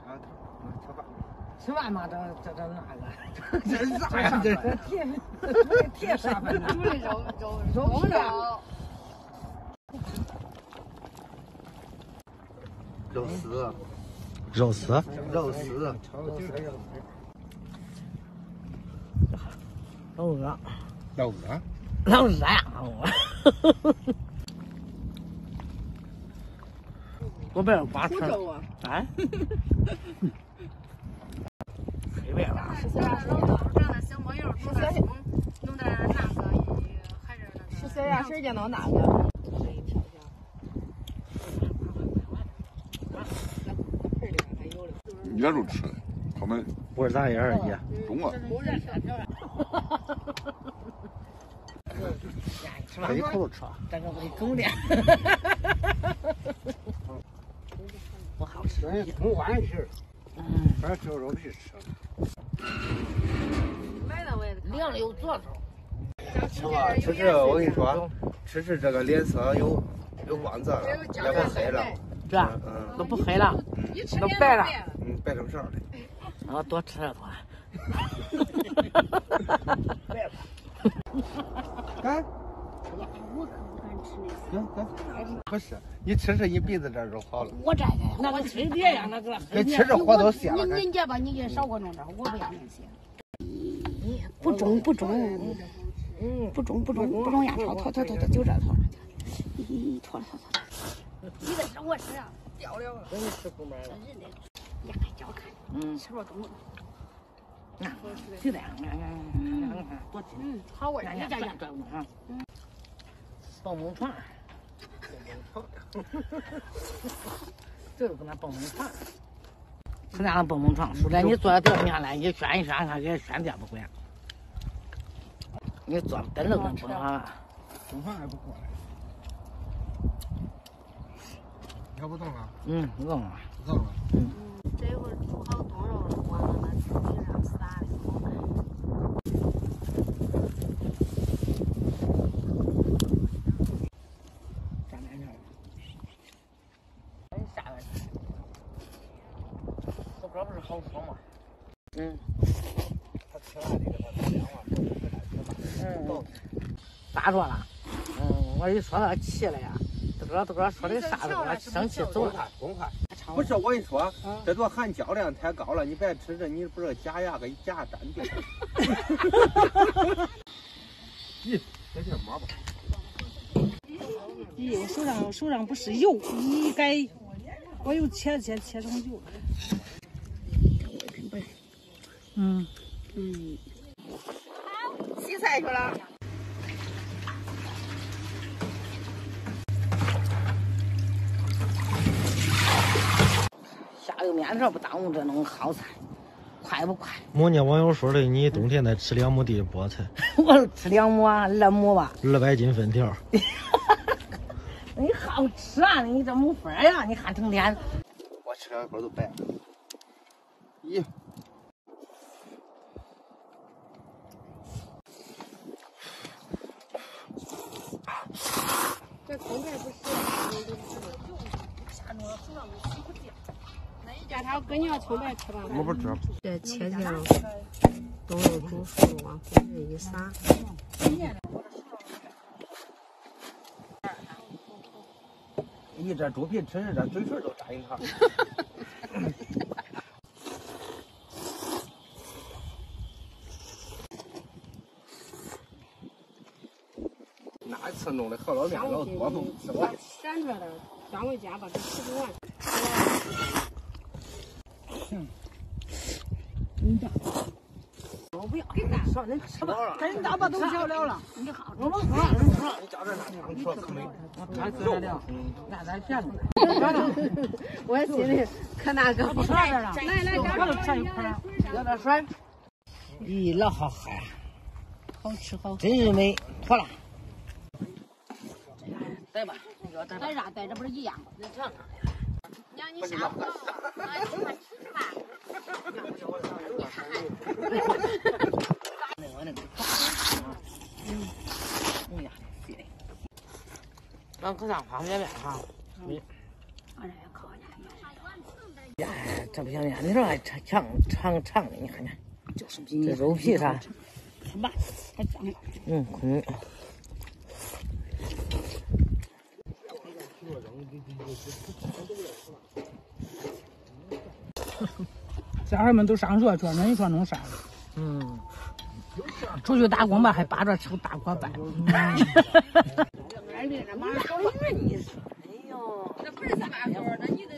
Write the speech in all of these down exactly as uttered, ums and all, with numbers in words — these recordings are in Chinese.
啊，吃饭。 吃饭嘛，这这这那个， 这是啥呀？这这铁铁啥饭呢？ 煮的肉肉肉肉。 肉丝。 肉丝。 肉丝。 老饿。 老饿。 老饿呀！我不要光吃。哎。随便吧。 是啥？肉长的小毛油，弄点葱，弄点那个，还是那个。是谁呀？谁见到那个？ 野肉吃的，他们不是咱爷儿爷。 中啊。 这一口都吃。 这个喂狗的。不好吃。 葱完事。 嗯。 反正只有肉皮吃。 买了我也凉了有左手。 吃吧，吃这我跟你说，吃吃这个脸色有有光泽了，也不黑了。 是吧？嗯，都不黑了，都白了。 嗯，白成色了。 啊，多吃点多。白了。 干。 我可不敢吃那个。干。不是，你吃吃一鼻子这就好了。 我这个那个黑碟呀，那个。 跟吃这火都泄了。 你你家吧，你给少给我弄点，我不要那些。不中不中，嗯，不中不中不中呀！拖拖拖拖拖，就这拖上去，咦，拖了拖拖。你这让我吃啊，掉了了。 真吃不满了。 人的眼看脚看，嗯，吃不中了。 那就这样，看看看看看，多甜。 嗯，好味儿，你家家转转啊。嗯。蹦蹦床。蹦蹦床。这个不能蹦蹦床。是那样蹦蹦床，出来你坐在吊面来，你旋一旋，看给旋颠不过。你坐蹬着跟蹦床。 蹦床还不过来。要不动了？ 嗯，不动了。 不动了。 嗯，这会儿煮好冻肉了，往那个瓷皮上撒的好看。 站在那儿。哎，下来。这歌不是好说吗？嗯。 他吃完这个，他吃两碗，回来吃饭。 嗯。咋说了？嗯，我一说他气了呀。这个这个说的啥子？我生气走了。 公筷，不是我跟你说，这多含胶量太高了，你别吃这，你不是假牙给假粘掉。咦，这是嘛吧？ 咦，我手上手上不是油，一该我又切切切成油了。嗯嗯。 好，洗菜去了。 下个面条不耽误这弄好菜，快不快？ 某年网友说的，你冬天得吃两亩地菠菜。 我吃两亩啊，二亩吧。 二百斤粉条。 你好吃啊！你这没法呀！你看成天。 我吃两口都白了。咦。 这空菜不是下着手上没洗不掉。叫他跟你要葱白吃吧。 我不吃。 这切切了，冻肉煮熟往锅里一撒。 咦，这猪皮吃着这嘴唇都扎一块。那一次弄的郝老面老多都吃不完。 闪出来的，端回家把这吃不完。 嗯。你这。我不要，给你说，恁吃吧，赶紧打吧，都嚼了了。你好，我们说， 你叫这哪你说可没？ 他吃了，那咱骗子。 我心里可那个不来来， 我都吃一块儿，有点水。咦，老好喝呀， 好吃好。 真是美，妥了。带吧， 带啥带？这不是一样吗？ 你尝尝。 让你下午，啊，你快吃饭。 那我那个，嗯，哎呀，对的。咱可上方便面哈。 嗯。我这也靠着。 呀，这。 这不行的，你说还长长长长的，你看看， 就是比你这肉皮它， 是吧？还长了。 嗯嗯。 小孩们都上学去了，那你说弄啥？ 嗯。 出去打工吧，还扒着手大锅拌。 俺这这马上搞匀你说，哎呦，这不是三把手，那你得。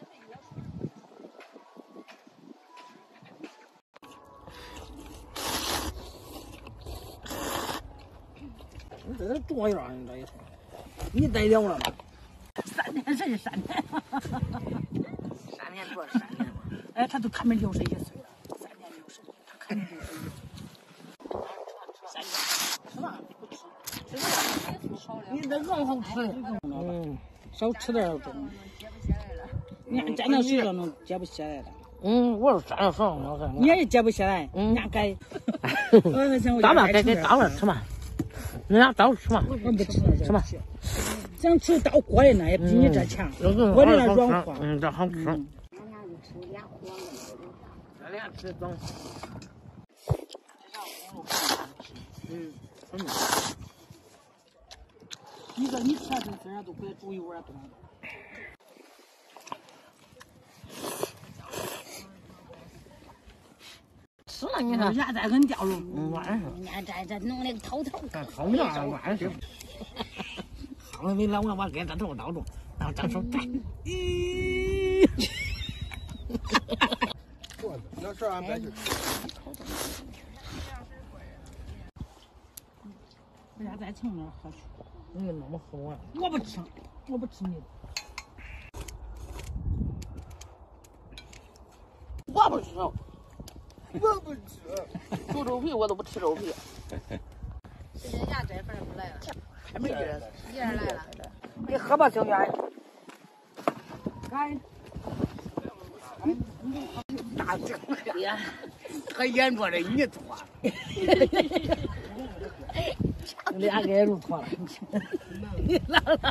你在这多远？你这一说，你逮了了吗？ 三天谁三天？ 三天多三天嘛。 哎，他都看没六十一岁了，三年六十，他看没六十一岁。三年，吃嘛不吃？你这更好吃。 嗯， 少吃点儿中。你看站到水上能接不下来了。 嗯，我是站到手上了。 你也接不下来， 嗯， 伢该。 咱们该给倒了吃嘛。人家倒吃嘛。 我不吃那吃嘛。 想吃倒锅的那也比你这强。我这那软和。 嗯，这好吃。 俺俩就吃俩锅的。 咱俩吃中。嗯，嗯。 你说你吃这虽然都给煮一碗东西。 吃了你看， 牙再给你掉了。 嗯，晚上。 人家这这弄的透透。 好面儿晚上。好了没来我我给这头倒住，然后张手摘。咦。 那是俺白去。 人家再请点喝去。 你那么齁啊？ 我不吃，我不吃你的。 我不吃。我不吃，猪肉皮我都不吃肉皮。 今天牙这份不来了， 还没人， 一人来了。 你喝吧，小圆。 该。 大整呀，和眼着的你脱。俩给路脱了。你来了。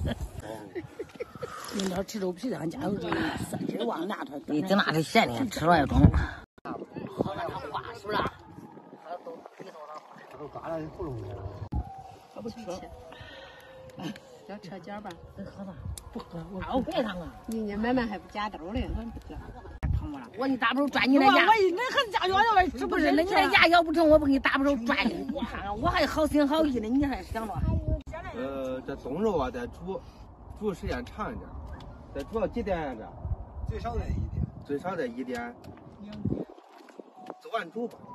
你这吃肉皮的，俺家有这个三斤往那头。 你整那的咸的，吃了也中。好那化熟了，他都鼻头上化。 都嘎了窟窿去了。 他不吃。 要吃点吧？ 真喝吧？不喝，我给他啊。 人家买卖还不夹兜嘞，俺不夹。 我你打不着转你的牙。 我那还夹牙要吃不是，那你那牙咬不成，我不给你打不着转你。你看看，我还好心好意的，你还想着。 呃，这冻肉啊，得煮，煮时间长一点。得煮到几点呀？这最少得一点。最少得一点。早晚煮吧。